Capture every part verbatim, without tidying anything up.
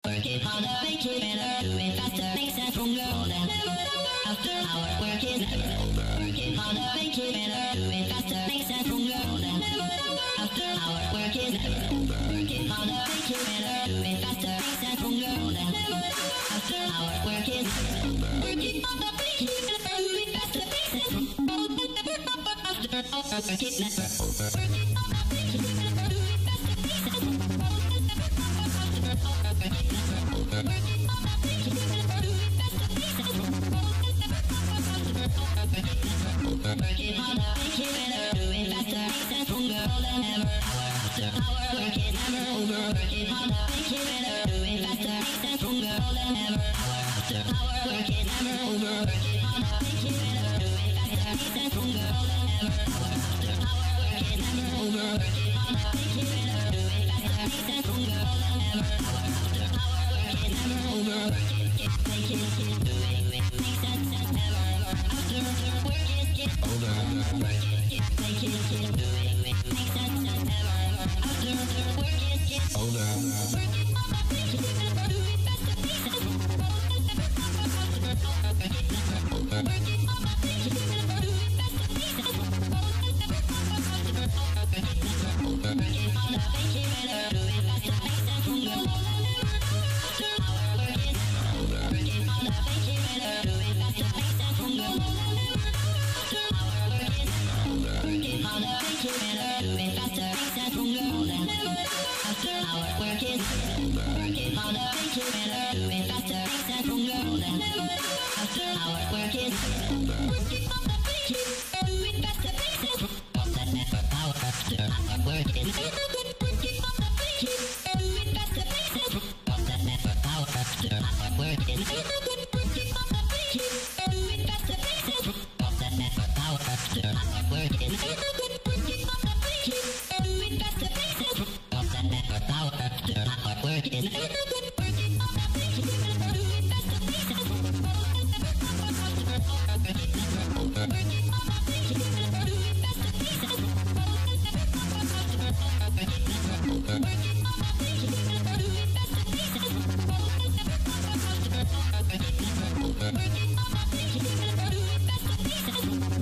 Working harder, make it better, doing faster, makes us stronger than ever. After hour, work is never over. Working harder, make it better, doing faster, makes us stronger than ever. After hour, work is never over. Working harder, make it better, doing faster, makes us stronger than ever. After hour, work is never over. Working harder, make it better, doing faster, makes us stronger than ever. After hour, work is never over. Working harder, make it better, doing faster, makes us stronger than ever. Working harder, make it better, doing faster, makes us stronger than ever. After hour, work is never over. Working harder, make it better, doing faster, makes us stronger than ever. After hour, work is never over. Working harder, make it better, doing faster, makes us stronger than ever. After hour, work is never over. Working harder, make it better, doing faster, makes us stronger than ever. After hour, work is never over. Make it, keep doing it, makes us never. After work is get over. Make it, keep doing it, makes us never. After work is get over. Working on the make it better, doing faster, makes us stronger than ever. Working on the make it better, doing faster, makes us stronger than ever. Working on the make it better, doing faster, makes us stronger than ever. After our work is over. Working on the make it better, doing faster, makes us stronger than ever. After our work is over. Working on the make it better, doing faster, makes us stronger than ever. After our work is over. Working on the make it better, doing faster, makes us stronger than ever. After our work is over. Working on the make it better, doing faster, makes us stronger than ever. Our after our work is over. Working on the make it better, doing faster, makes us stronger than ever. Our after our work is over. Working on the make it better, doing faster, makes us stronger than ever. Our after our work is over. Working on the make it better, doing faster, makes us stronger than ever. Our after our work is over. Working on the make it better, doing faster, makes us stronger than ever. Working on the make it better, doing faster, makes us stronger than ever. Working on the make it better, doing faster, makes us stronger than ever. Working on the make it better, doing faster, makes us stronger than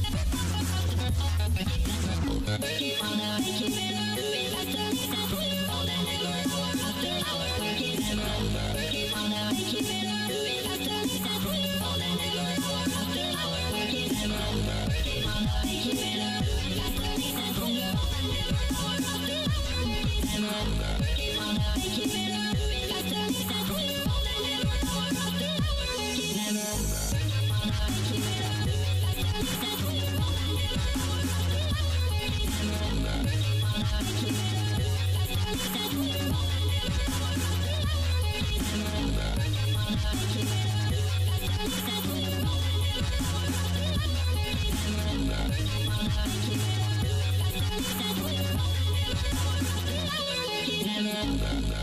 ever. Working on the make it better, doing faster, makes us stronger than ever. After our work is never over. Working on the make it better, doing faster, makes us stronger than ever. After our work is never over. Working on the make it better, doing faster, makes us stronger than ever. After our work is never over. Working on the make it better, doing faster, makes us stronger than ever. After our work is never over. Working on the make it better, doing faster, makes us stronger than ever. After our work is never over. Working on the make it better, doing faster, makes us stronger than ever. After our work is never over. Working on the make it better, doing faster, makes us stronger than ever. After our work is never over. Working on the make it better, doing faster, makes us stronger than ever. After our work is never over.